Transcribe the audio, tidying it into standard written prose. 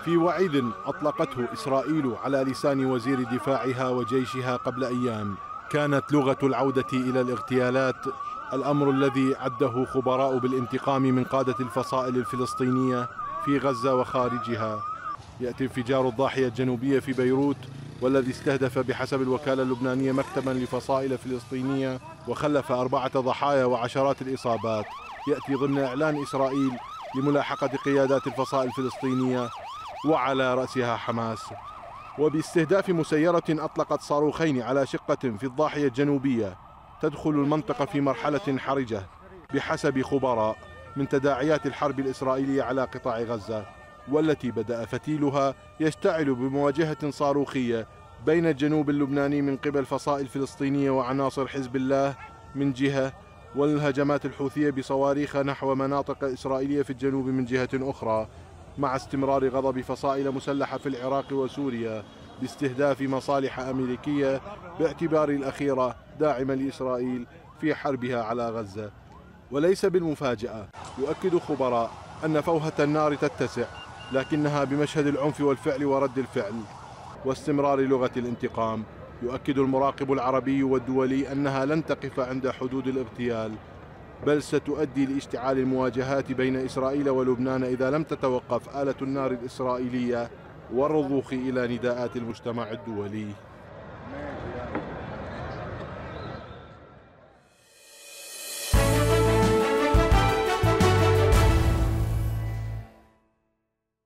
في وعيد أطلقته إسرائيل على لسان وزير دفاعها وجيشها قبل أيام، كانت لغة العودة إلى الاغتيالات الأمر الذي عده خبراء بالانتقام من قادة الفصائل الفلسطينية في غزة وخارجها. يأتي انفجار الضاحية الجنوبية في بيروت والذي استهدف بحسب الوكالة اللبنانية مكتبا لفصائل فلسطينية وخلف 4 ضحايا وعشرات الإصابات، يأتي ضمن إعلان إسرائيل لملاحقة قيادات الفصائل الفلسطينية وعلى رأسها حماس، وباستهداف مسيرة أطلقت صاروخين على شقة في الضاحية الجنوبية تدخل المنطقة في مرحلة حرجة بحسب خبراء من تداعيات الحرب الإسرائيلية على قطاع غزة، والتي بدأ فتيلها يشتعل بمواجهة صاروخية بين الجنوب اللبناني من قبل فصائل فلسطينية وعناصر حزب الله من جهة، والهجمات الحوثية بصواريخ نحو مناطق إسرائيلية في الجنوب من جهة أخرى، مع استمرار غضب فصائل مسلحة في العراق وسوريا باستهداف مصالح أمريكية باعتبار الأخيرة داعمة لإسرائيل في حربها على غزة. وليس بالمفاجأة، يؤكد خبراء أن فوهة النار تتسع، لكنها بمشهد العنف والفعل ورد الفعل واستمرار لغة الانتقام. يؤكد المراقب العربي والدولي أنها لن تقف عند حدود الاغتيال، بل ستؤدي لاشتعال المواجهات بين إسرائيل ولبنان إذا لم تتوقف آلة النار الإسرائيلية والرضوخ إلى نداءات المجتمع الدولي.